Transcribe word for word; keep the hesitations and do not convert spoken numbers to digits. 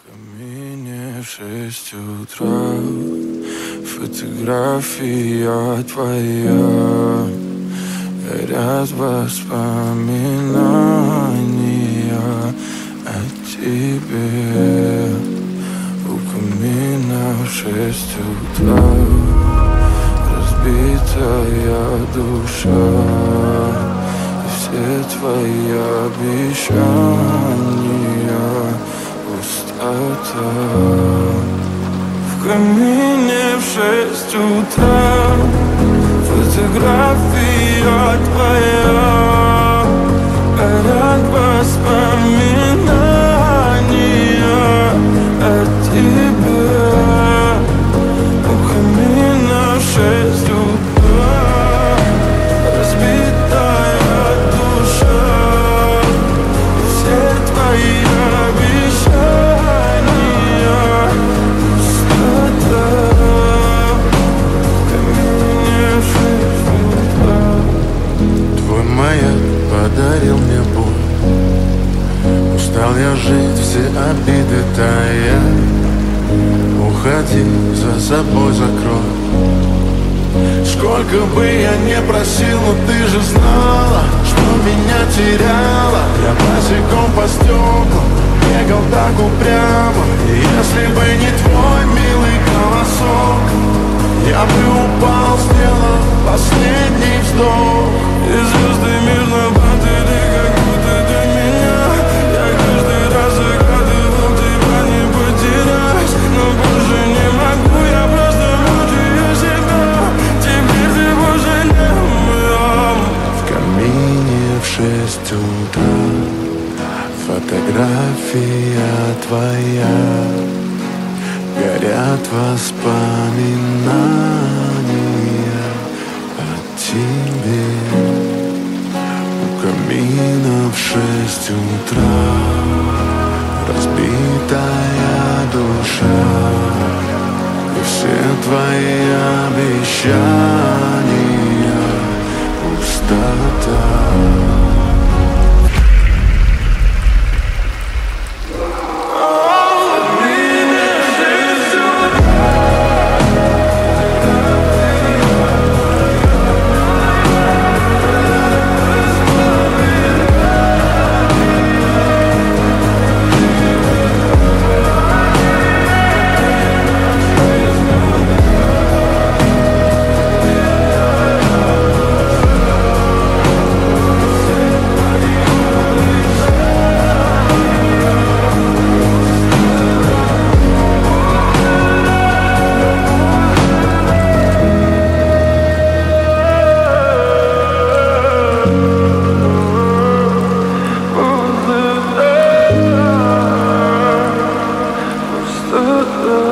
Камине в шесть утра, фотография твоя, горят воспоминания о тебе. У камина в шесть утра разбитая душа, и все твои обещания пустота. В камине в шесть утра фотография твоя, горят воспоминания о тебе. У камина в шесть утра разбитая душа, и все твои обещания пустота. В камине в шесть утра. Твой маяк подарил мне боль, устал я жить, все обиды тая. Уходи, за собой закрой. Сколько бы я не просил, но ты же знала, что меня теряла. Я босиком по стеклам бегал так упрямо, и если бы не твой милый голосок, я бы упал, сделав последний вздох. И звезды мирно падали, как будто для меня. Я каждый раз загадывал тебя не потерять, но больше не могу, я просто мучаю себя. Теперь ты больше не моя. В камине в шесть утра фотография твоя, горят воспоминания о тебе. У камина в шесть утра разбитая душа, и все твои обещания пустота. Uh